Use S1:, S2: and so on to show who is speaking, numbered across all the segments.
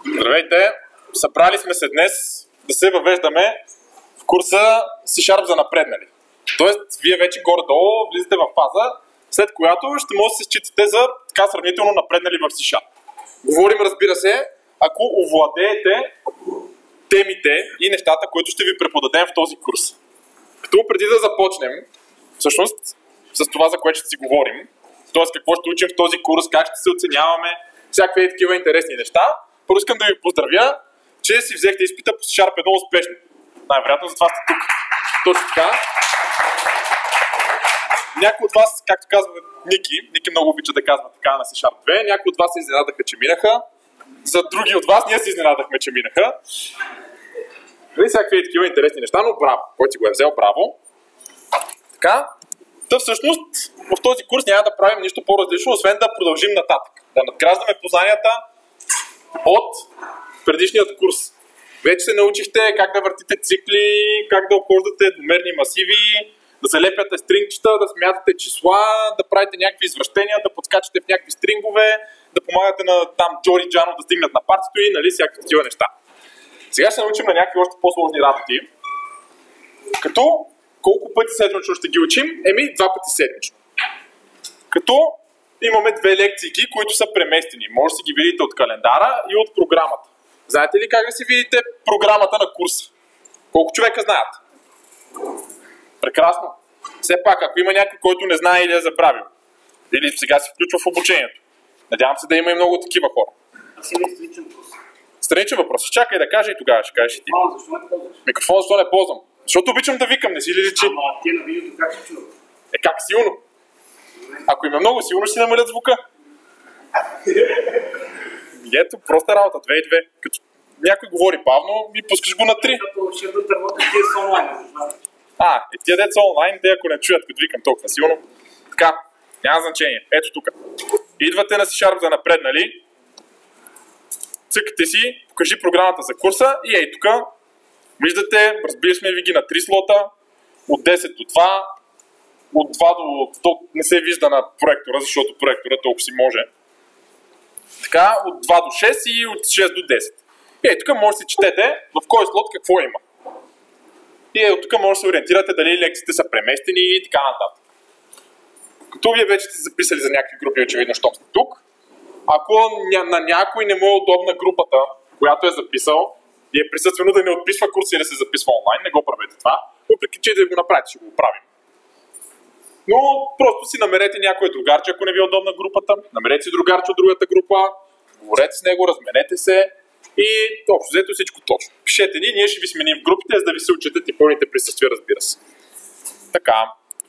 S1: Здравейте! Събрали сме се днес да се въвеждаме в курса C# за напреднали. Тоест, вие вече горе-долу влизате в фаза, след която ще може да се считате за така сравнително напреднали в C#. Говорим, разбира се, ако овладеете темите и нещата, които ще ви преподадем в този курс. Като преди да започнем, всъщност, с това, за което ще си говорим, т.е. какво ще учим в този курс, как ще се оценяваме, всякакви такива интересни неща, първо искам да ви поздравя, че си взехте изпита по C# 1 успешно. Най-вероятно затова сте тук. Точно така. Някои от вас, както казва Ники много обича да казва така на C# 2, някои от вас се изненадаха, че минаха. За други от вас ние се изненадахме, че минаха. И всякакви такива интересни неща, но браво. Който си го е взел, браво. Така. Та всъщност в този курс няма да правим нищо по-различно, освен да продължим нататък. Да надграждаме познанията от предишният курс. Вече се научихте как да въртите цикли, как да обхождате едномерни масиви, да залепяте стрингчета, да смятате числа, да правите някакви извращения, да подскачате в някакви стрингове, да помагате на там Джори Джано да стигнат на партито и нали, всякакви такива неща. Сега ще научим на някакви още по-сложни работи. Като колко пъти седмично ще ги учим? 2 пъти седмично. Като имаме 2 лекции, които са преместени. Може да си ги видите от календара и от програмата. Знаете ли как да си видите програмата на курса? Колко човека знаят? Прекрасно. Все пак, ако има някой, който не знае или е забравил, или сега се включва в обучението, надявам се да има и много такива хора.
S2: Страничен въпрос.
S1: Страничен въпрос. Чакай да кажа и тогава ще кажеш и ти.
S2: Защо не ползваш?
S1: Микрофон защо не ползвам? Защото обичам да викам, не си ли личи?
S2: Ама ти на видеото как се чува?
S1: Как силно? Ако има много силно, ще намалят звука. Ето, проста работа, 2 и 2. Като някой говори бавно и пускаш го на 3.
S2: Защото ще да работят тия са онлайн.
S1: И тия деца онлайн, те ако не чуят, като викам толкова силно. Така, няма значение. Ето тук. Идвате на C# за напреднали. Цъкате си, покажи програмата за курса и ей тук. Виждате, разбили сме ви ги на 3 слота. От 10 до 2. От 2 до... То не се вижда на проектора, защото проектора толкова си може. Така, от 2 до 6 и от 6 до 10. И ей тук може да си четете в кой слот какво има. И от тук може да се ориентирате дали лекциите са преместени и така нататък. Като вие вече сте записали за някакви групи, очевидно, щом сте тук, ако на някой не му е удобна групата, която е записал, и е присъствено да не отписва курса и да се записва онлайн, не го правете това, въпреки че да го направите, ще го оправим. Но просто си намерете някой другарче, ако не ви е удобна групата, намерете си другарче от другата група, говорете с него, разменете се и общо взето всичко точно. Пишете ни, ние ще ви сменим в групите, за да ви се учетат и пълните присъствия, разбира се. Така.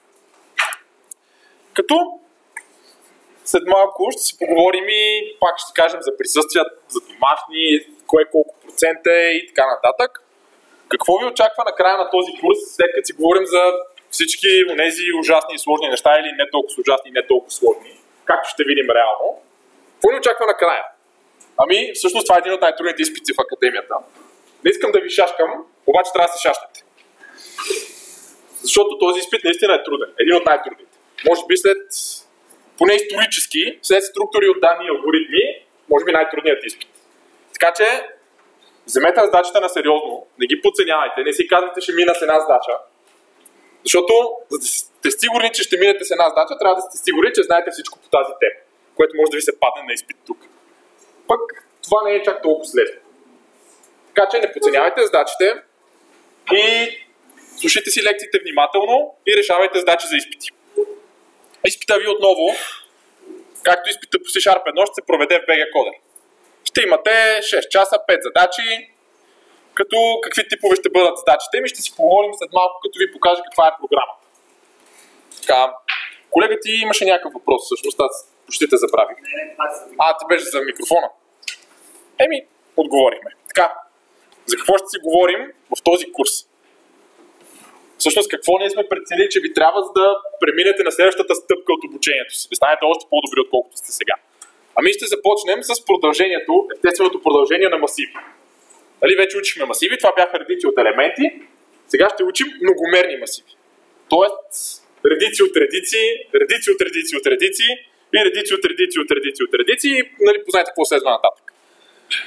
S1: Като след малко ще си поговорим и пак ще кажем за присъствия, за домашни, кое колко процент е и така нататък. Какво ви очаква на края на този курс, след като си говорим за всички онези ужасни и сложни неща или не толкова ужасни и не толкова сложни, както ще видим реално. Какво ни очаква накрая? Всъщност това е един от най-трудните изпити в академията. Не искам да ви шашкам, обаче трябва да се шашнете. Защото този изпит наистина е труден. Един от най-трудните. Може би поне исторически, след структури от данни и алгоритми, може би най-трудният изпит. Така че, вземете задачата на сериозно, не ги подценявайте, не си казвайте, ще мина с една задача. Защото, за да сте сигурни, че ще минете с една задача, трябва да сте сигурни, че знаете всичко по тази тема, което може да ви се падне на изпит тук. Пък, това не е чак толкова лесно. Така че не подценявайте задачите и слушайте си лекциите внимателно и решавайте задачи за изпити. Изпита ви отново, както изпита по C# 1, ще се проведе в BG Coder. Ще имате 6 часа, 5 задачи, като какви типове ще бъдат задачите ми, ще си поговорим след малко, като ви покажа каква е програмата. Така, колега ти имаше някакъв въпрос, всъщност аз почти те забравих. Ти беше за микрофона. Отговорихме. Така, за какво ще си говорим в този курс? Всъщност какво ние сме преценили, че ви трябва, за да преминете на следващата стъпка от обучението си, да станете още по-добри, отколкото сте сега. Ще започнем с продължението, естественото продължение на масиви. Вече учихме масиви, това бяха редици от елементи, сега ще учим многомерни масиви. Тоест, редици от редици, редици от редици от редици и редици от редици от редици от редици и познайте какво следва нататък. И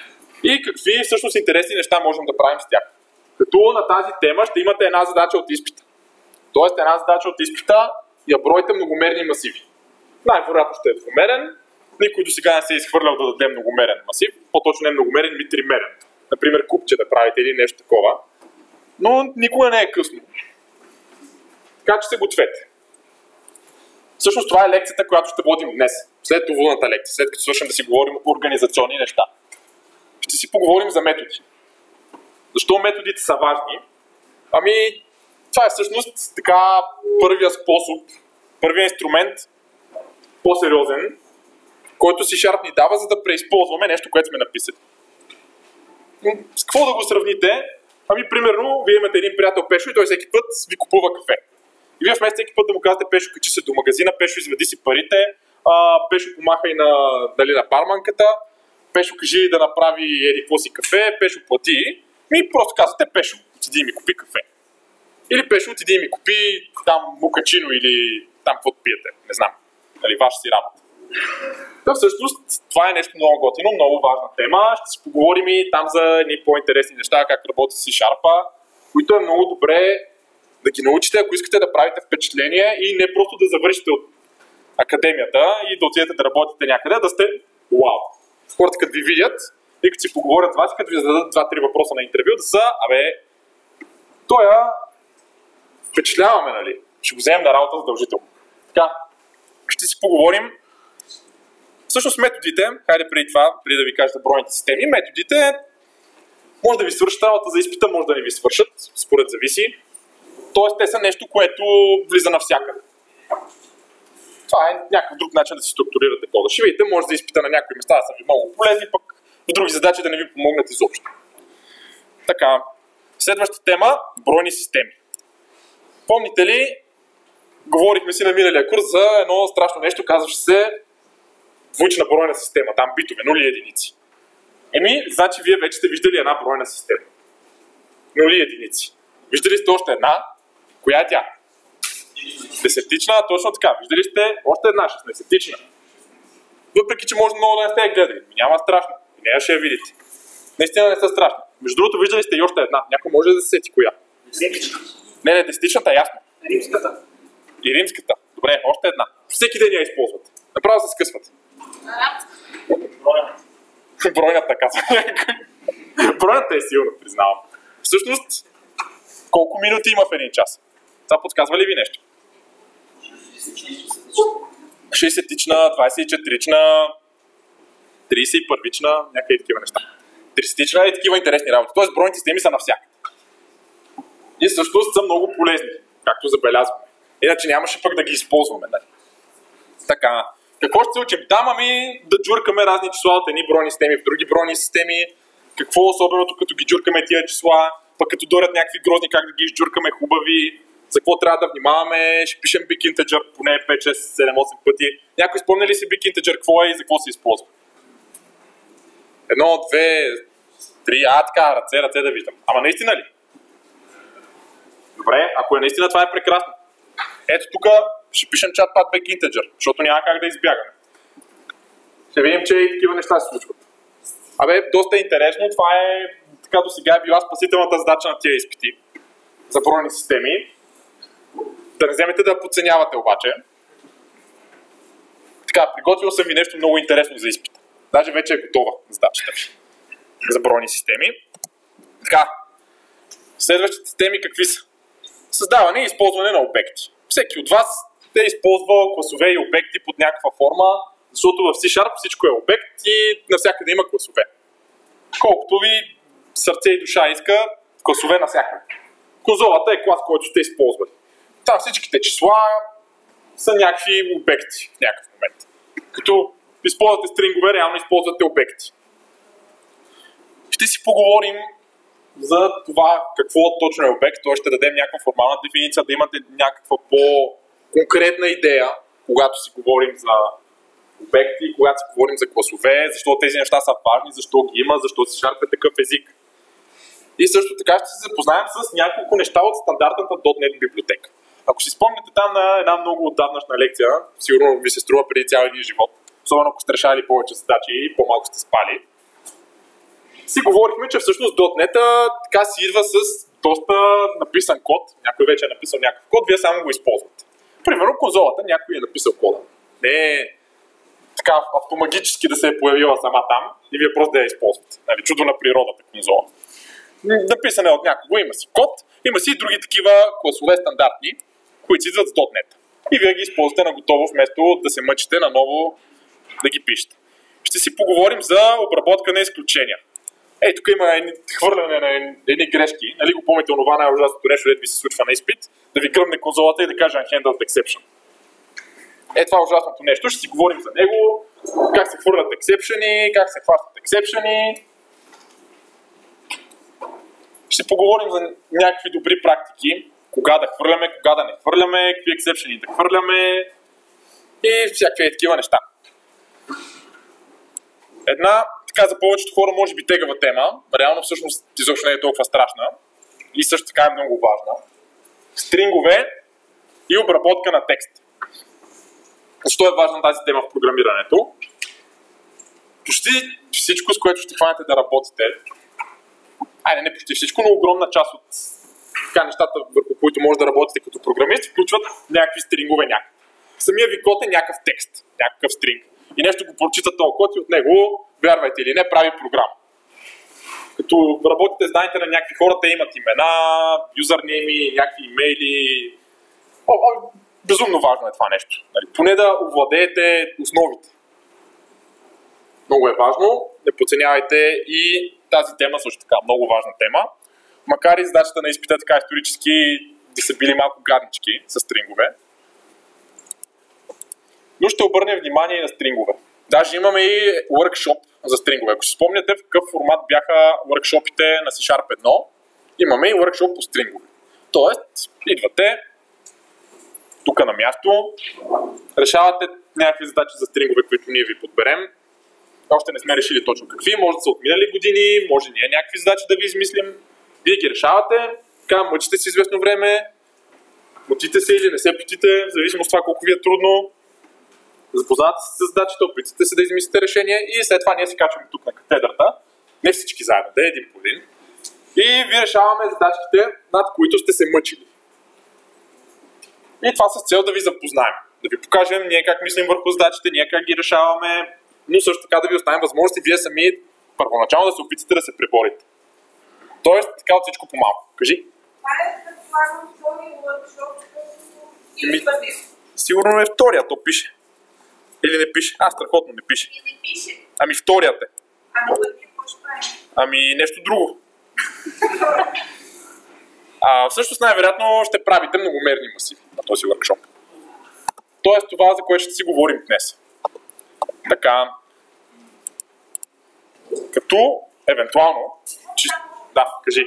S1: и какви всъщност интересни неща можем да правим с тях. Като на тази тема ще имате една задача от изпита. Тоест една задача от изпита я бройте многомерни масиви. Най-вероятно ще е двумерен. Никой до сега не се е изхвърлял да даде многомерен масив. По-точно не многомерен, ми тримерен. Например, купче да правите или нещо такова. Но никога не е късно. Така че се гответе. Всъщност това е лекцията, която ще водим днес. След уводната лекция, след като свършим да си говорим организационни неща. Ще си поговорим за методи. Защо методите са важни? Ами, това е всъщност така първия способ, първият инструмент, по-сериозен, който C# ни дава, за да преизползваме нещо, което сме написали. С какво да го сравните? Ами, примерно, вие имате един приятел Пешо и той всеки път ви купува кафе. И вие вместо всеки път да му казвате: Пешо, качи се до магазина, Пешо, изведи си парите, Пешо, помахай на барманката, Пешо, кажи да направи еди какво си кафе, Пешо, плати. И просто казвате: Пешо, отиди и ми купи кафе. Или Пешо, отиди и ми купи там мукачино или там каквото пиете. Не знам. Нали, ваша си работа. Да, всъщност, това е нещо много готино, много важна тема. Ще си поговорим и там за едни по-интересни неща, как работи C#, които е много добре да ги научите, ако искате да правите впечатление и не просто да завършите от академията и да отидете да работите някъде, да сте вау. Хората като ви видят и като си поговорят с вас, като ви зададат 2-3 въпроса на интервю, да са: той впечатляваме, нали? Ще го вземем на работа задължително. Така, ще си поговорим. Всъщност методите, хайде преди да ви кажа за бройните системи, методите може да ви свършат работа за изпита, може да не ви свършат, според зависи. Тоест, те са нещо, което влиза навсякъде. Това е някакъв друг начин да си структурирате кода. Ще видите, може да изпита на някои места да са ви много полезни, пък в други задачи да не ви помогнат изобщо. Така, следващата тема – бройни системи. Помните ли, говорихме си на миналия курс за едно страшно нещо, казваше се двоична бройна система, там битове, нули и единици. Значи вие вече сте виждали една бройна система. Нули и единици. Виждали сте още една? Коя е тя? Десетична, точно така. Виждали сте още една, 16-тична. Въпреки че може много да не сте я гледали. Няма страшно. И нея ще я видите. Наистина не са страшни. Между другото, виждали сте и още една. Някой може да се сети коя. Не, десетичната е ясно.
S2: Римската.
S1: И римската. Добре, още една. Всеки ден я използват. Направо се скъсват. Бройната, казва. Бройната е силна, признавам. Всъщност, колко минути има в един час? Това подсказва ли ви нещо? 60-тична, 24-тична, 31-тична, някакви такива неща. 30-тична и такива интересни работи. Тоест бройните системи са навсякъде. И всъщност са много полезни, както забелязваме. Иначе нямаше пък да ги използваме. Нали? Така, какво ще се учим? Там да джуркаме разни числа от едни бройни системи в други бройни системи. Какво особеното, като ги джуркаме тия числа, пък като дойдат някакви грозни, как да ги изджуркаме хубави, за какво трябва да внимаваме, ще пишем big integer поне 5, 6, 7, 8 пъти. Някой спомня ли си big integer, какво е и за какво се използва? 1, 2, 3, така, ръце да виждам. Ама наистина ли? Добре, ако е наистина, това е прекрасно. Ето тук ще пишем чат-пат big integer, защото няма как да избягаме. Ще видим, че и такива неща се случват. Доста интересно, това е така до сега е била спасителната задача на тия изпити за бройни системи. Да не вземете да подценявате обаче. Така, приготвил съм ви нещо много интересно за изпита. Даже вече е готова задачата за бройни системи. Така, следващите системи какви са? Създаване и използване на обекти. Всеки от вас е използвал класове и обекти под някаква форма, защото в C# всичко е обект и навсякъде има класове. Колкото ви сърце и душа иска, класове навсякъде. Конзолата е клас, който сте използвали. Там всичките числа са някакви обекти в някакъв момент. Като използвате стрингове, реално използвате обекти. Ще си поговорим за това какво точно е обект. Той ще дадем някаква формална дефиниция, да имате някаква по-конкретна идея, когато си говорим за обекти, когато си говорим за класове, защо тези неща са важни, защо ги има, защо C# е такъв език. И също така ще се запознаем с няколко неща от стандартната .NET библиотека. Ако си спомняте там на една много отдавнашна лекция, сигурно ви се струва преди цял един живот, особено ако сте решали повече задачи и по-малко сте спали. си говорихме, че всъщност .NET така си идва с доста написан код. Някой вече е написал някакъв код, вие само го използвате. Примерно конзолата, някой е написал кода. Не е така автоматически да се е появила сама там и вие просто да я използвате. Нали, чудо на природата конзола. Написан е от някого, има си код, има си и други такива класове стандартни, които си идват с .NET. И вие ги използвате на готово, вместо да се мъчите наново да ги пишете. Ще си поговорим за обработка на изключения. Ей, тук има хвърляне на едни грешки. Нали го помните онова най-ужасното нещо, дето ви се случва на изпит, да ви гръмне конзолата и да каже unhandled exception. Е, това е ужасното нещо. Ще си говорим за него, как се хвърлят ексепшени, как се хващат ексепшени. Ще поговорим за някакви добри практики, кога да хвърляме, кога да не хвърляме, какви ексепшени да хвърляме и всякакви такива неща. Една, така за повечето хора може би тегава тема, реално всъщност изобщо не е толкова страшна и също така е много важна. Стрингове и обработка на текст. Защо е важна тази тема в програмирането? Почти всичко, с което ще хванете да работите, не почти всичко, но огромна част от така нещата, върху които може да работите като програмист, включват някакви стрингове някакви. Самия ви код е някакъв текст, някакъв стринг. И нещо го прочита този код и от него, вярвайте или не, прави програма. Като работите с данните на някакви хора, те имат имена, юзернейми, някакви имейли. Безумно важно е това нещо. Поне да овладеете основите. Много е важно, не подценявайте и тази тема също така, много важна тема. Макар и задачата на изпита така исторически да са били малко гаднички с стрингове. Но ще обърнем внимание и на стрингове. Даже имаме и workshop за стрингове. Ако си спомняте в какъв формат бяха workshopите на C# 1, имаме и workshop по стрингове. Тоест, идвате тук на място, решавате някакви задачи за стрингове, които ние ви подберем. Още не сме решили точно какви, може да са от минали години, може ние някакви задачи да ви измислим. Вие ги решавате, така мъчите си известно време, мъчите се или не се потите, в зависимост от това колко ви е трудно. Запознавате се с задачите, опитате се да измислите решение и след това ние се качваме тук на катедрата. Не всички заедно, да е един по един. И ви решаваме задачите, над които сте се мъчили. И това с цел да ви запознаем. Да ви покажем ние как мислим върху задачите, ние как ги решаваме, но също така да ви оставим възможности вие сами първоначално да се опитате да се преборите. Тоест, така от всичко по-малко. Кажи.
S3: Това е предполагам втори workshop, или първият?
S1: Сигурно е втория, то пише. Или не пише? Страхотно не пише.
S3: И не пише.
S1: Ами вторият е.
S3: Първият какво ще правим?
S1: Нещо друго. Всъщност най-вероятно ще правите многомерни масиви на този workshop. Тоест това, за което ще си говорим днес. Така. Като, евентуално, да, кажи.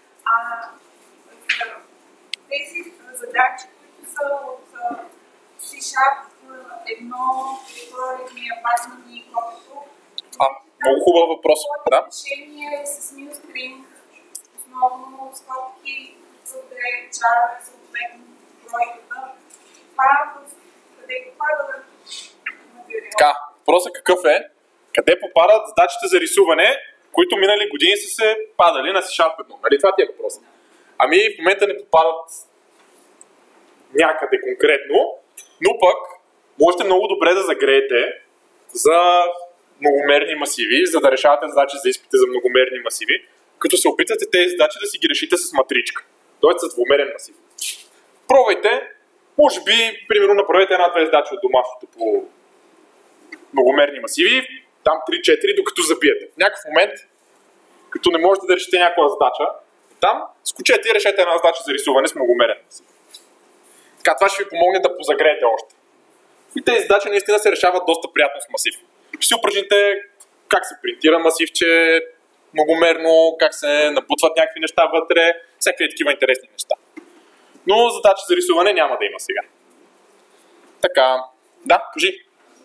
S3: Тези задачи, които са от C# 1, либоритмия, базмани, копито.
S1: Много хубав въпрос. Да.
S3: Решение с newstring, основно скобки, къде чара, съответно бройката. Това къде попада материал?
S1: Така, въпросът какъв е? Къде попадат задачите за рисуване, които минали години са се падали на C# 1? Нали това ти е въпросът? В момента не попадат някъде конкретно, но пък можете много добре да загреете за многомерни масиви, за да решавате задачи за изпити за многомерни масиви, като се опитате тези задачи да си ги решите с матричка, т.е. с двумерен масив. Пробвайте, може би, примерно направете една-две задачи от домашното по многомерни масиви, там 3-4, докато забиете. В някакъв момент, като не можете да решите някаква задача, там скочете и решете една задача за рисуване с многомерен масив. Така, това ще ви помогне да позагреете още. И тези задачи наистина се решават доста приятно с масив. Ще си упражните как се принтира масивче многомерно, как се набутват някакви неща вътре, всякакви такива интересни неща. Но задачи за рисуване няма да има сега. Така, да, кажи.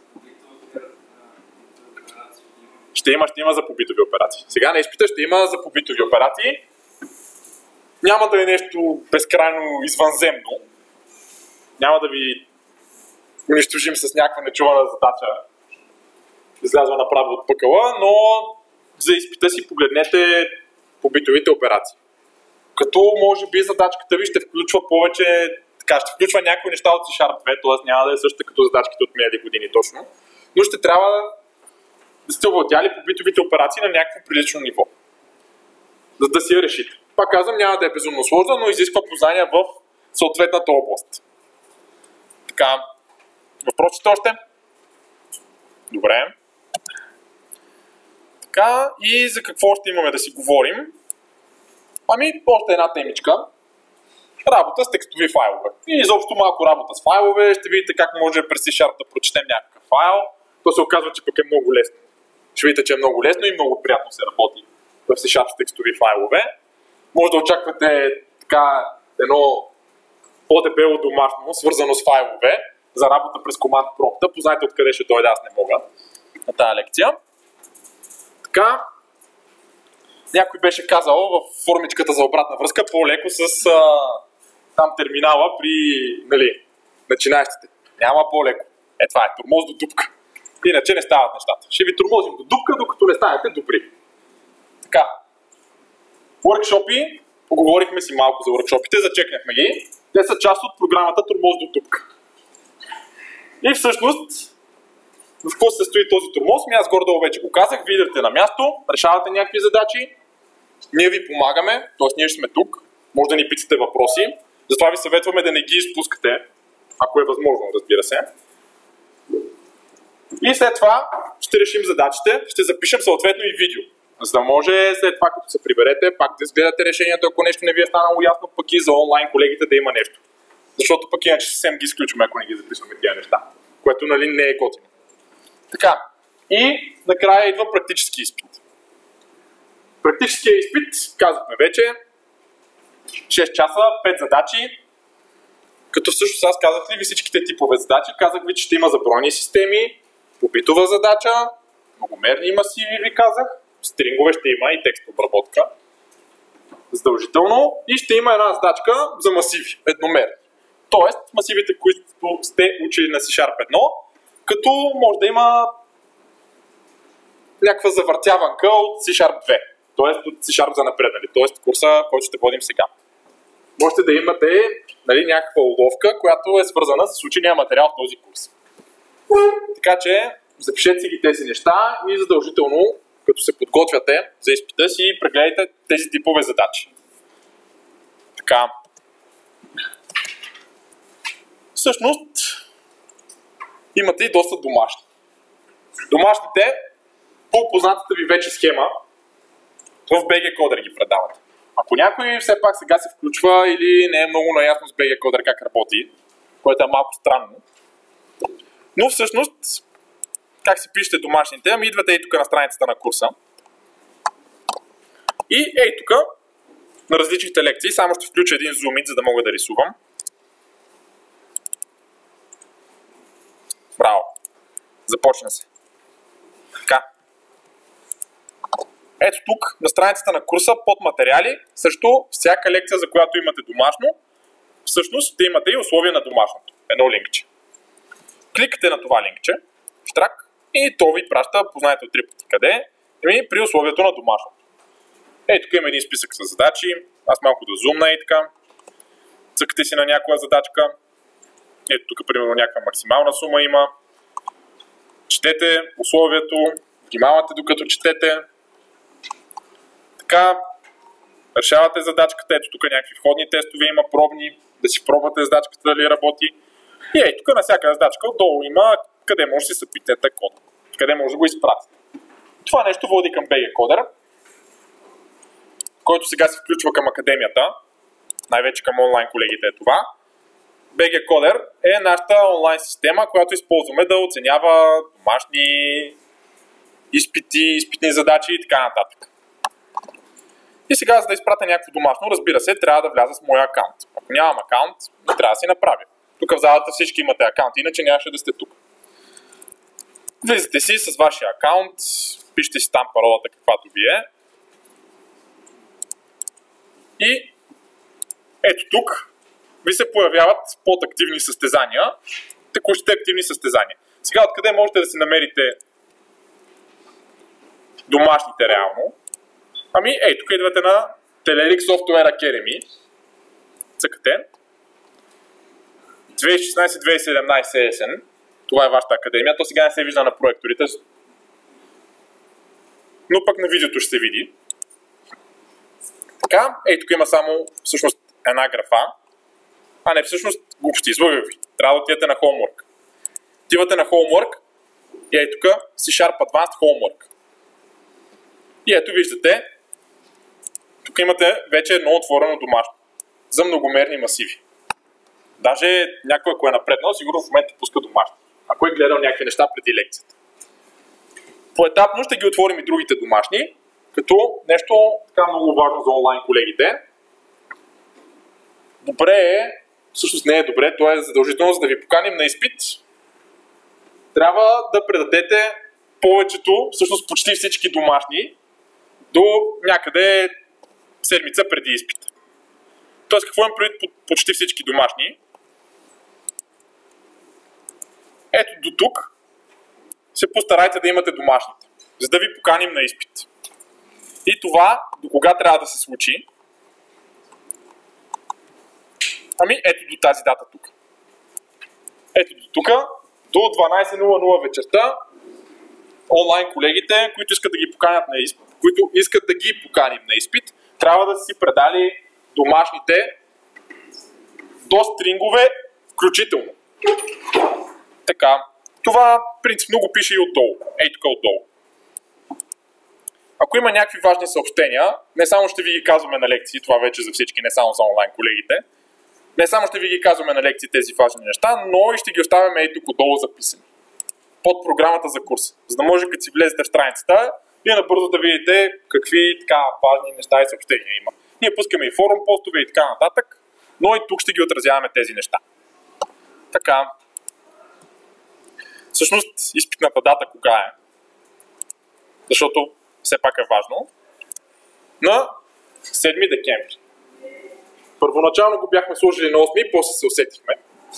S1: Ще има за побитови операции. Сега на изпита ще има за побитови операции. Няма да е нещо безкрайно извънземно. Няма да ви унищожим с някаква нечувана задача, излязва направо от пъкъла, но за изпита си погледнете по битовите операции. Като може би задачката ви ще включва повече, така, ще включва някои неща от C# 2, т.е. няма да е същата като задачките от минали години точно, но ще трябва да сте овладяли по битовите операции на някакво прилично ниво, за да си я решите. Пак казвам, няма да е безумно сложно, но изисква познания в съответната област. Така, въпросите още? Добре. Така, и за какво ще имаме да си говорим? Ами, още една темичка. Работа с текстови файлове. И изобщо малко работа с файлове. Ще видите как може през C# да прочетем някакъв файл. То се оказва, че пък е много лесно. Ще видите, че е много лесно и много приятно се работи в C# с текстови файлове. Може да очаквате така едно по-дебело домашно, свързано с файлове, за работа през команд промпта. Познайте откъде ще дойде, аз не мога на тази лекция. Така, някой беше казал в формичката за обратна връзка по-леко с там терминала при начинаещите. Няма по-леко. Това е тормоз до дупка. Иначе не стават нещата. Ще ви тормозим до дупка, докато не станете добри. Така. Workshop-и. Поговорихме си малко за workshop-ите, зачекнахме ги. Те са част от програмата тормоз до дупка. И всъщност, в какво се състои този тормоз? Аз горе-долу вече го казах. Вие идвате на място, решавате някакви задачи. Ние ви помагаме, т.е. ние ще сме тук. Може да ни питате въпроси. Затова ви съветваме да не ги изпускате, ако е възможно, разбира се. И след това ще решим задачите, ще запишем съответно и видео. За да може след това, като се приберете, пак да изгледате решението, ако нещо не ви е станало ясно, пък и за онлайн колегите да има нещо. Защото пък иначе съвсем ги изключваме, ако не ги записваме тези неща. Което не е готино. Така. И накрая идва практически изпит. Практическия изпит, казахме вече, 6 часа, 5 задачи. Като всъщност аз казах ли ви всичките типове задачи, казах ви, че ще има забройни системи, побитова задача, многомерни масиви ви казах, стрингове ще има и текст обработка. Задължително. И ще има една задачка за масиви, едномерни. Тоест, масивите, които сте учили на C# 1, като може да има някаква завъртяванка от C# 2. Т.е. от C# за напреднали. Т.е. курса, който ще водим сега. Можете да имате някаква уловка, която е свързана с учения материал в този курс. Така че запишете си ги тези неща и задължително, като се подготвяте за изпита си, прегледайте тези типове задачи. Така. Всъщност, имате и доста домашни. Домашните, по познатата ви вече схема, в BG Coder ги предавате. Ако някой все пак сега се включва или не е много наясно с BG Coder как работи, което е малко странно, но всъщност, как си пишете домашните, ами идвате и тук на страницата на курса. И ей тук, на различните лекции, само ще включа един зумит, за да мога да рисувам. Браво! Започна се. Така. Ето тук, на страницата на курса, под материали, също всяка лекция, за която имате домашно, всъщност ще имате и условия на домашното. Едно линкче. Кликате на това линкче, штрак, и то ви праща, познаете от 3 пъти къде, при условието на домашното. Ето тук има един списък с задачи, аз малко да зумна и така. Цъкате си на някоя задачка. Ето тук, примерно, някаква максимална сума има. Четете условието, внимавате докато четете. Така, решавате задачката. Ето тук някакви входни тестове има, пробни, да си пробвате задачката дали работи. И ето тук на всяка задачка отдолу има къде може да си запитете код, къде може да го изпратите. Това нещо води към BG Coder, който сега се включва към академията, най-вече към онлайн колегите е това. BG Coder е нашата онлайн система, която използваме да оценява домашни изпити, изпитни задачи и така нататък. И сега, за да изпратя някакво домашно, разбира се, трябва да вляза с моя акаунт. Ако нямам акаунт, не трябва да си направя. Тук в залата всички имате акаунт, иначе нямаше да сте тук. Влизате си с вашия акаунт, пишете си там паролата каквато ви е. И ето тук ви се появяват подактивни състезания, текущите активни състезания. Сега откъде можете да си намерите домашните реално. Ами, ей, тук идвате на Telerik Software Academy. Цъкате. 2016-2017 есен. Това е вашата академия. То сега не се вижда на проекторите. Но пък на видеото ще се види. Така, ей, тук има само всъщност една графа. А не, всъщност глупости, излъгах ви. Трябва да отидете на Homework. Отивате на Homework и ей тук C# Advanced Homework. И ето виждате, тук имате вече едно отворено домашно за многомерни масиви. Даже някой, ако е напреднал, сигурно в момента пуска домашни. Ако е гледал някакви неща преди лекцията. Поетапно ще ги отворим и другите домашни, като нещо така много важно за онлайн колегите. Добре е, всъщност не е добре, то е задължително, за да ви поканим на изпит. Трябва да предадете повечето, всъщност почти всички домашни, до някъде седмица преди изпита. Тоест, какво им предвид почти всички домашни? Ето до тук се постарайте да имате домашните, за да ви поканим на изпит. И това до кога трябва да се случи? Ами ето до тази дата тук. Ето до тук, до 12:00 вечерта, онлайн колегите, които искат да ги поканят на изпит, които искат да ги поканим на изпит, трябва да си предали домашните до стрингове включително. Така, това принципно го пише и отдолу. Ей тук отдолу. Ако има някакви важни съобщения, не само ще ви ги казваме на лекции, това вече за всички, не само за онлайн колегите, не само ще ви ги казваме на лекции тези важни неща, но и ще ги оставяме и тук отдолу записани. Под програмата за курса. За да може, като си влезете в страницата, вие набързо да видите какви така важни неща и съобщения има. Ние пускаме и форум постове и така нататък, но и тук ще ги отразяваме тези неща. Така. Всъщност, изпитната дата кога е? Защото все пак е важно. На 7 декември. Първоначално го бяхме сложили на 8, после се усетихме.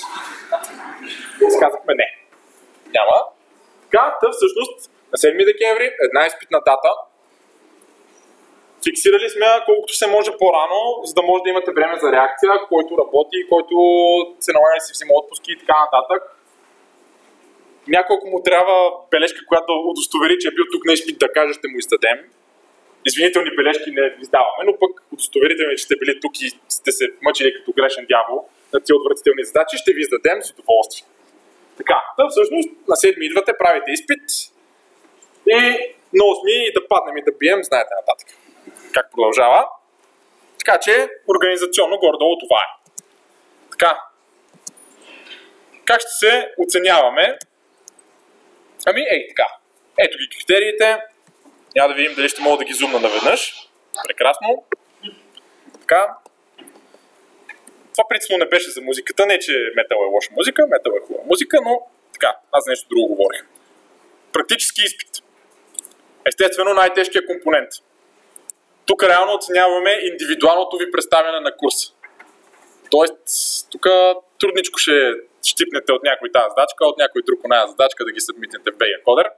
S1: И сказахме не. Няма. Така, всъщност на 7 декември една изпитна дата. Фиксирали сме колкото се може по-рано, за да може да имате време за реакция, който работи, който се налага да си взима отпуски и така нататък. Няколко му трябва бележка, която да удостовери, че е бил тук на изпит, да каже, ще му издадем. Извинителни бележки не издаваме, но пък удостоверителни, че сте били тук и сте се мъчили като грешен дявол на тези отвратителни задачи, ще ви издадем с удоволствие. Така, всъщност на 7 идвате, правите изпит и на 8 да паднем и да бием, знаете нататък как продължава. Така че организационно горе-долу това е. Така, как ще се оценяваме? Ами, ей така. Ето ги критериите. Няма да видим дали ще мога да ги зумна наведнъж. Прекрасно. Така. Това принципно не беше за музиката. Не, че метал е лоша музика, метал е хубава музика, но така, аз за нещо друго говорих. Практически изпит. Естествено най-тежкият компонент. Тук реално оценяваме индивидуалното ви представяне на курса. Тоест, тук трудничко ще щипнете от някой тази задачка, от някой друг оная задачка да ги събмитнете в BG Coder.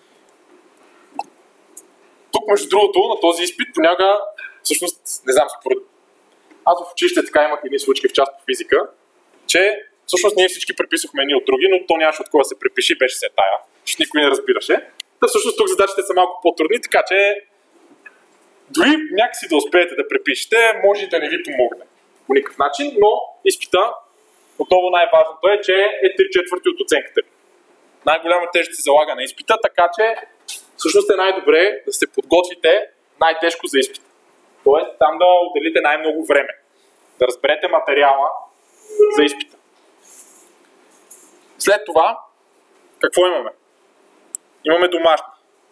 S1: Тук, между другото, на този изпит понякога, всъщност, не знам, според... Аз в училище така имах едни случки в част по физика, че всъщност ние всички преписахме едни от други, но то нямаше от кога се препиши, беше се тая, защото никой не разбираше. Та всъщност тук задачите са малко по-трудни, така че дори някакси да успеете да препишете, може и да не ви помогне по никакъв начин, но изпита, отново най-важното е, че е 3/4 от оценката ви. Най-голяма тежест се залага на изпита, така че всъщност е най-добре да се подготвите най-тежко за изпита. Тоест там да отделите най-много време, да разберете материала за изпита. След това, какво имаме? Имаме домашни.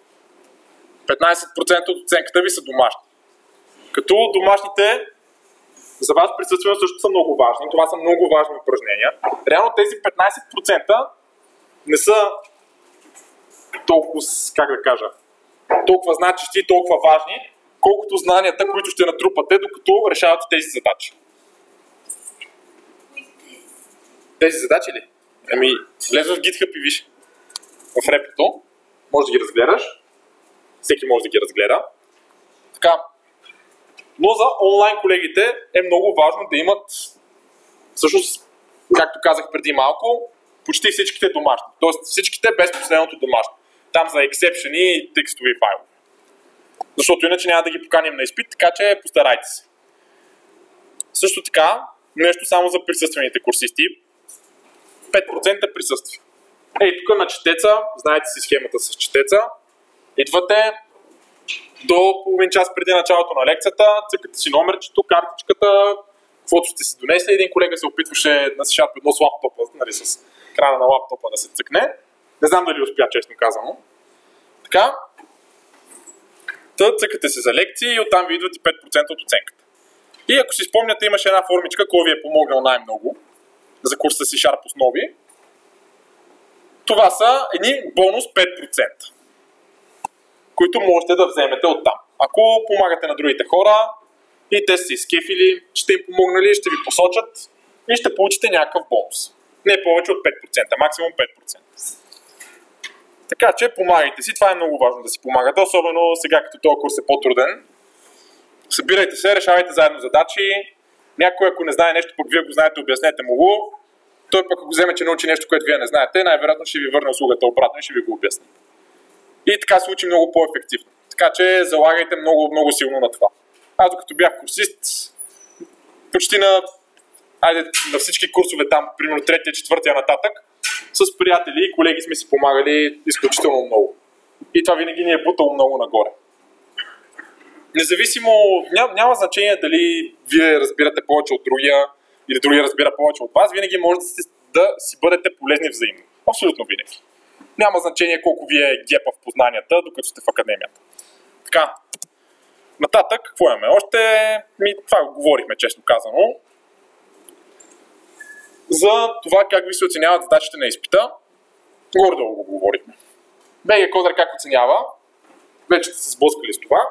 S1: 15% от оценката ви са домашни. Като домашните за вас присъствено също са много важни. Това са много важни упражнения. Реално тези 15% не са толкова, как да кажа, толкова значещи и толкова важни, колкото знанията, които ще натрупате, докато решавате тези задачи. Тези задачи ли? Ами, влез в GitHub и виж. В репото, може да ги разгледаш. всеки може да ги разгледа. Така. Но за онлайн колегите е много важно да имат, всъщност, както казах преди малко, почти всичките домашни. Тоест всичките без последното домашно. Там за ексепшени и текстови файлове. Защото иначе няма да ги поканим на изпит, така че постарайте се. Също така, нещо само за присъствените курсисти. 5% присъствие. Ей, тук на четеца, знаете си схемата с четеца, идвате до половин час преди началото на лекцията, цъкате си номерчето, картичката, каквото сте си донесли. Един колега се опитваше на C# едно с лаптопа, нали, с крана на лаптопа да се цъкне. Не знам дали успя, честно казано. Така. Цъкате се за лекции и оттам ви идват и 5% от оценката. И ако си спомняте, имаше една формичка, кой ви е помогнал най-много за курса C# основи. Това са едни бонус 5%, които можете да вземете оттам. Ако помагате на другите хора и те са се изкефили, ще им помогнали, ще ви посочат и ще получите някакъв бонус. Не повече от 5%, максимум 5%. Така че помагайте си, това е много важно да си помагате, особено сега като този курс е по-труден. Събирайте се, решавайте заедно задачи. Някой, ако не знае нещо, пък вие го знаете, обяснете му го. Той пък ако вземе, че научи нещо, което вие не знаете, най-вероятно ще ви върне услугата обратно и ще ви го обясни. И така се учи много по-ефективно. Така че залагайте много, много силно на това. Аз докато бях курсист, почти на всички курсове там, примерно 3-я, 4-я нататък, с приятели и колеги сме си помагали изключително много. И това винаги ни е бутало много нагоре. Независимо, няма значение дали вие разбирате повече от другия или другия разбира повече от вас, винаги можете да си бъдете полезни взаимно. Абсолютно винаги. Няма значение колко ви е гепа в познанията, докато сте в академията. Така, нататък, какво имаме? Още, това го говорихме, честно казано. За това как ви се оценяват задачите на изпита. Горе-долу го говорихме. BG Coder как оценява? Вече сте се сблъскали с това.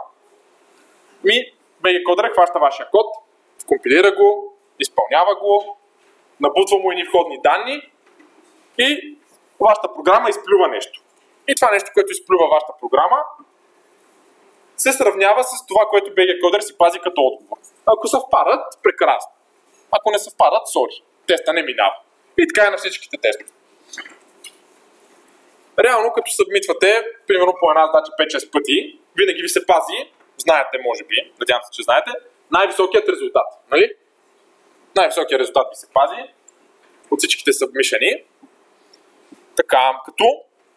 S1: BG Coder хваща вашия код, компилира го, изпълнява го, набутва му едни входни данни и вашата програма изплюва нещо. И това нещо, което изплюва вашата програма, се сравнява с това, което BG Coder си пази като отговор. Ако съвпадат, прекрасно. Ако не съвпадат, сори. Теста не минава. И така е на всичките тестове. Реално, като събмитвате, примерно по една задача 5-6 пъти, винаги ви се пази, знаете, може би, надявам се, че знаете, най-високият резултат. Нали? Най-високият резултат ви се пази от всичките събмишени. Така, като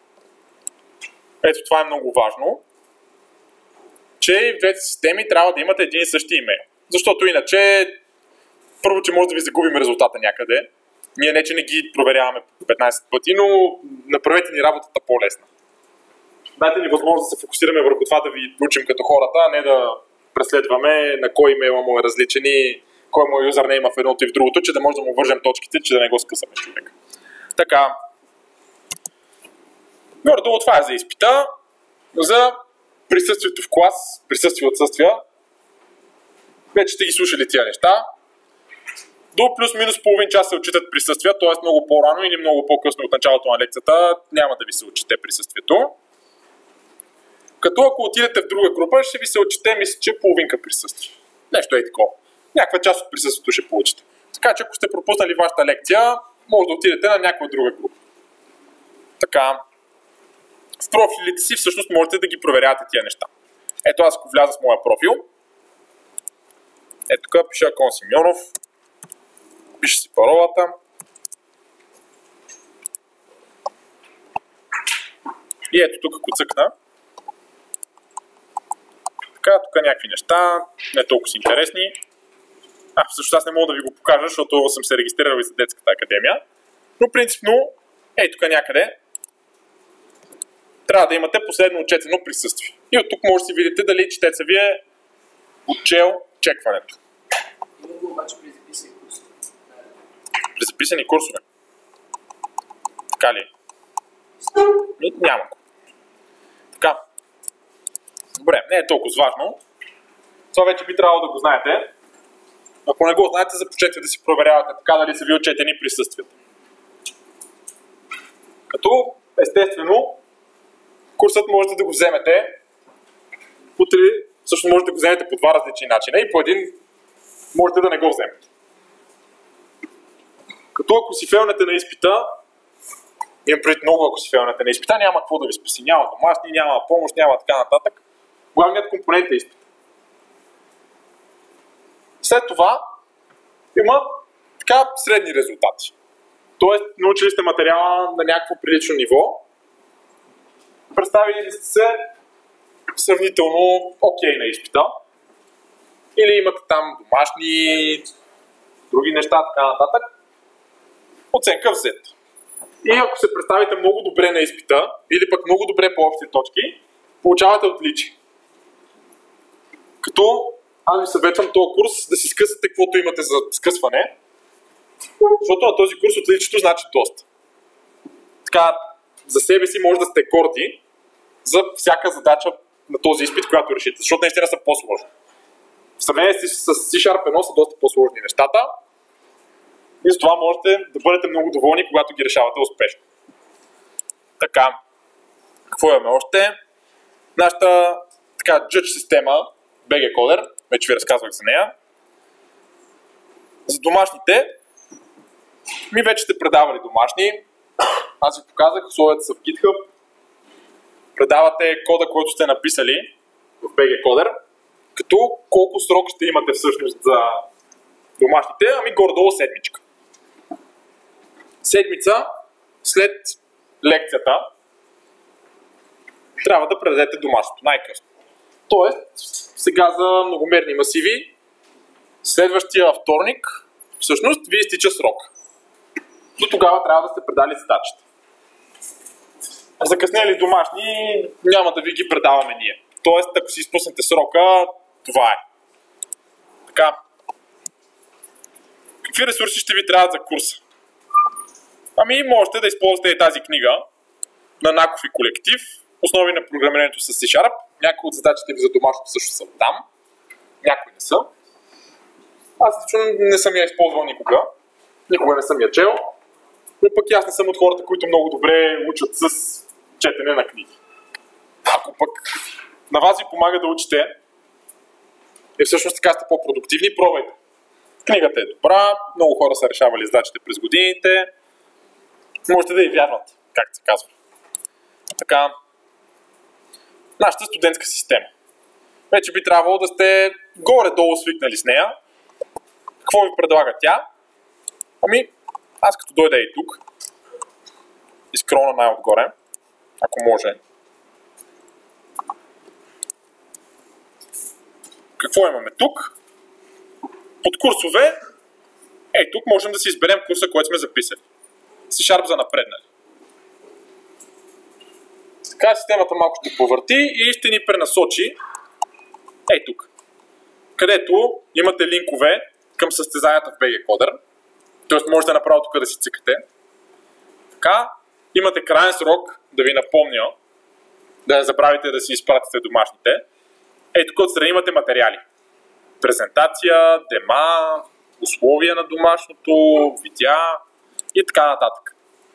S1: ето това е много важно, че в двете системи трябва да имате един и същи имейл. Защото иначе, първо, че може да ви загубим резултата някъде. Ние не, че не ги проверяваме 15 пъти, но направете ни работата по-лесна. Дайте ни възможност да се фокусираме върху това да ви учим като хората, а не да преследваме на кой имейла му е различен и кой му е юзернейма в едното и в другото, че да може да му вържем точките, че да не го скъсаме с човека. Така. Горе-долу това е за изпита. За присъствието в клас, присъствие и отсъствия. Вече сте ги слушали тия неща. До плюс-минус половин час се отчитат присъствия, т.е. много по-рано или много по-късно от началото на лекцията няма да ви се отчете присъствието. Като ако отидете в друга група, ще ви се отчете, мисля, че половинка присъствие. Нещо е такова. Някаква част от присъствието ще получите. Така че ако сте пропуснали вашата лекция, може да отидете на някаква друга група. Така. В профилите си всъщност можете да ги проверявате тия неща. Ето аз ако вляза с моя профил. Ето тук пиша Акон Симеонов. Пише си паролата. И ето тук ако цъкна. Така, тук някакви неща, не толкова си интересни. Всъщност аз не мога да ви го покажа, защото съм се регистрирал и за детската академия. Но принципно, ей тук някъде, трябва да имате последно отчетено присъствие. И от тук може да си видите дали четеца ви е отчел чекването.
S2: Има го обаче при записани курсове.
S1: При записани курсове? Така ли? Няма го. Така. Добре, не е толкова важно. Това вече би трябвало да го знаете. Ако не го знаете, започнете да си проверявате така дали са ви отчетени присъствията. Като, естествено, курсът можете да го вземете утре също можете да го вземете по два различни начина и по един можете да не го вземете. Като ако си фейлнете на изпита, имам пред много, ако си фейлнете на изпита, няма какво да ви спаси. Няма домашни, няма помощ, няма така нататък. Главният компонент е изпит. След това има така средни резултати. Тоест, научили сте материала на някакво прилично ниво, представили сте се сравнително окей на изпита, или имате там домашни, други неща, така нататък, оценка взета. И ако се представите много добре на изпита, или пък много добре по общи точки, получавате отличие. Като аз ви съветвам този курс да си скъсате каквото имате за скъсване, защото на този курс отличието значи доста. Така, за себе си може да сте горди за всяка задача на този изпит, която решите, защото наистина са по-сложни. В сравнение с C-Sharp 1 са доста по-сложни нещата и затова можете да бъдете много доволни, когато ги решавате успешно. Така, какво имаме още? Нашата така, judge система BG Coder, вече ви разказвах за нея. За домашните, ми вече сте предавали домашни. Аз ви показах, условията са в GitHub. Предавате кода, който сте написали в BG Coder, като колко срок ще имате всъщност за домашните, ами горе-долу седмичка. Седмица след лекцията трябва да предадете домашното, най-късно. Тоест, сега за многомерни масиви, следващия вторник, всъщност, ви изтича срок. До тогава трябва да сте предали задачите. Закъснели домашни, няма да ви ги предаваме ние. Тоест, ако си изпуснете срока, това е. Така. Какви ресурси ще ви трябват за курса? Ами, можете да използвате и тази книга на Наков и колектив, основи на програмирането с C-Sharp. Някои от задачите ви за домашното също са там. Някои не са. Аз лично не съм я използвал никога. Никога не съм я чел. Но пък аз не съм от хората, които много добре учат с четене на книги. Ако пък на вас ви помага да учите и всъщност така сте по-продуктивни, пробвайте. Книгата е добра, много хора са решавали задачите през годините. Можете да и вярвате, как се казва. Така, нашата студентска система. Вече би трябвало да сте горе-долу свикнали с нея. Какво ви предлага тя? Ами, аз като дойда и тук, изкролна най-отгоре, ако може. Какво имаме тук? Под курсове, тук можем да си изберем курса, който сме записали. C-Sharp за напреднали. Така системата малко ще повърти и ще ни пренасочи тук, където имате линкове към състезанията в BG Coder. Тоест можете направо тук да си цикате. Така, имате крайен срок да ви напомня да не забравите да си изпратите домашните. Тук отстрани имате материали. Презентация, дема, условия на домашното, видеа и така нататък.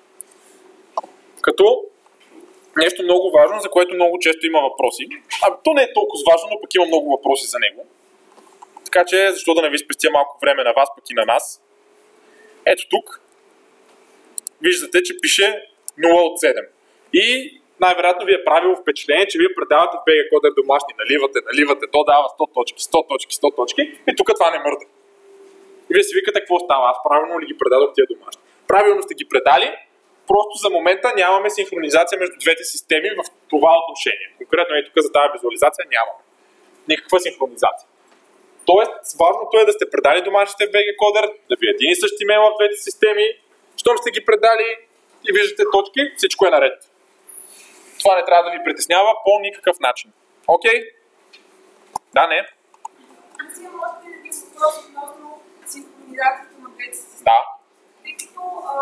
S1: Като нещо много важно, за което много често има въпроси. То не е толкова важно, но пък има много въпроси за него. Така че, защо да не ви спестя малко време на вас, пък и на нас. Ето тук виждате, че пише 0 от 7. И най-вероятно ви е правило впечатление, че вие предавате в BG Coder домашни, наливате, то дава 100 точки, 100 точки, 100 точки и тук това не мърда. И вие си викате какво става, аз правилно ли ги предадох тия домашни? Правилно сте ги предали, просто за момента нямаме синхронизация между двете системи в това отношение. Конкретно тук за тази визуализация нямаме никаква синхронизация. Тоест, важното е да сте предали домашните в BG Coder, да ви е един и същ имейл в двете системи. Щом сте ги предали и виждате точки, всичко е наред. Това не трябва да ви притеснява по никакъв начин. Окей? Да, не?
S3: Аз имам още един въпрос относно синхронизацията на двете системи.
S1: Да.
S3: Тъй като,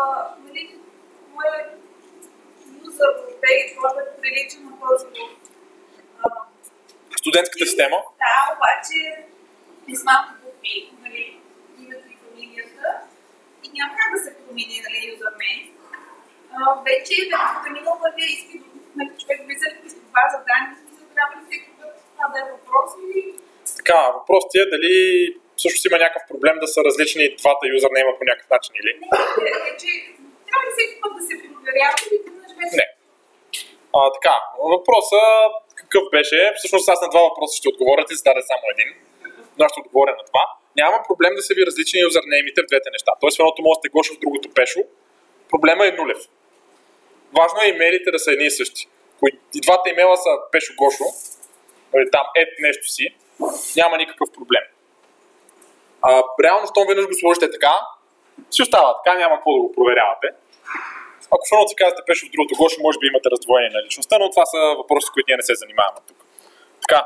S3: моят юзър в BG Coder прилича на този
S1: Студентската система?
S3: Да, обаче не с малко букви, името и фамилията и няма как да се промени, юзернейм. Вече, като минал първия изпит, човек влиза в база данни, трябва ли всеки път това да е въпрос или...
S1: Така, въпросът е дали всъщност има някакъв проблем да са различни двата юзернейма по някакъв начин или?
S3: Не, че трябва ли всеки път да се проверява или да
S1: Не. Така, въпросът какъв беше? Всъщност аз на два въпроса ще отговоря, ти зададе само един, но ще отговоря на това. Няма проблем да са ви различни юзернеймите в двете неща. Тоест в едното може да сте Гошо, в другото Пешо. Проблема е нулев. Важно е имейлите да са едни и същи. Ако и двата имейла са Пешо Гошо, или там нещо си, няма никакъв проблем. Реално, щом веднъж го сложите така, си остава така, няма какво да го проверявате. Ако в едното си казвате Пешо, в другото Гошо, може би имате раздвоение на личността, но това са въпроси, с които ние не се занимаваме тук. Така.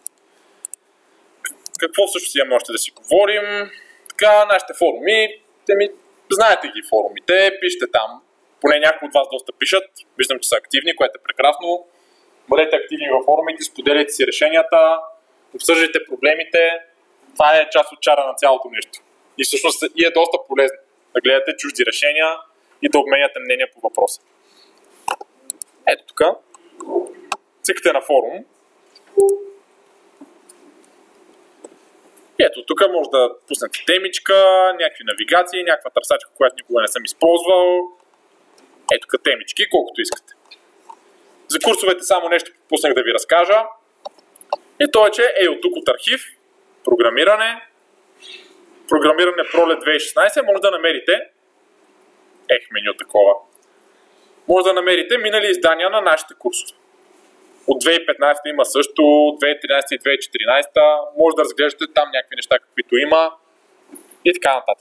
S1: Какво също си имаме още да си говорим? Така, нашите форуми, знаете ги форумите, пишете там. Поне някои от вас доста пишат, виждам, че са активни, което е прекрасно. Бъдете активни във форумите, споделяйте си решенията, обсъждайте проблемите. Това е част от чара на цялото нещо. И всъщност и е доста полезно да гледате чужди решения и да обменяте мнения по въпроса. Ето тук. Цикате на форум. Ето тук може да пуснете темичка, някакви навигации, някаква търсачка, която никога не съм използвал. Ето тук темички, колкото искате. За курсовете само нещо пропуснах да ви разкажа. И то е, че от тук от архив, програмиране пролет 2016, може да намерите меню такова. Може да намерите минали издания на нашите курсове. От 2015 има също, 2013 и 2014, може да разглеждате там някакви неща, каквито има и така нататък.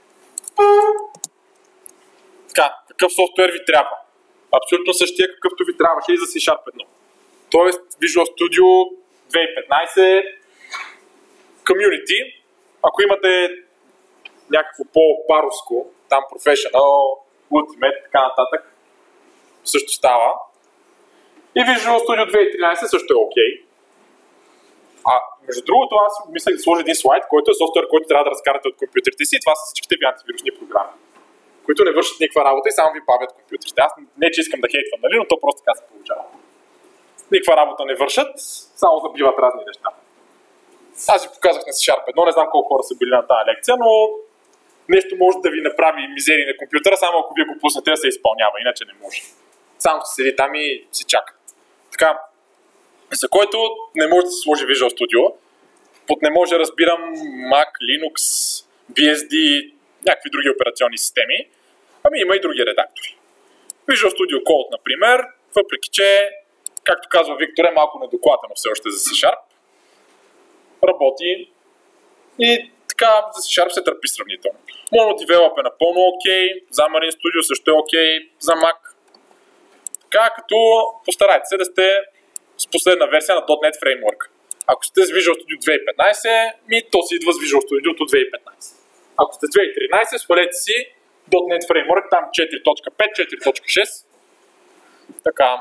S1: Така, какъв софтуер ви трябва? Абсолютно същия, какъвто ви трябваше и за C# 1. Тоест Visual Studio 2015, Community, ако имате някакво по-паровско, там Professional, Ultimate, така нататък, също става. И Visual Studio 2013 също е окей. Между другото, аз мислех да сложа един слайд, който е софтуер, който трябва да разкарате от компютрите си, и това са всичките ви антивирусни програми, които не вършат никаква работа и само ви бавят компютрите. Аз не, че искам да хейтвам, нали, но то просто така се получава. Никаква работа не вършат, само забиват разни неща. Аз ви показах на C# 1, не знам колко хора са били на тази лекция, но нещо може да ви направи мизерии на компютъра, само ако вие го пуснете да се изпълнява, иначе не може. Само се седи там и се чака. Така, за който не може да се сложи Visual Studio, под не може разбирам Mac, Linux, BSD, някакви други операционни системи, има и други редактори. Visual Studio Code, например, въпреки че, както казва Виктор, е малко недокладено все още за C#, работи и така за C# се търпи сравнително. MonoDevelop е напълно окей, за Marine Studio също е окей, за Mac. Така, като постарайте се да сте с последна версия на .NET Framework. Ако сте с Visual Studio 2015, то си идва с Visual Studio 2015. Ако сте с 2013, свалете си .NET Framework, там 4.5, 4.6. Така.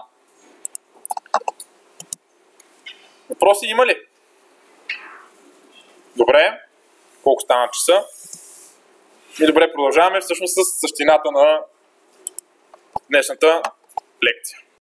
S1: Въпроси има ли? Добре. Колко стана часа? И добре, продължаваме всъщност с същината на днешната лекция.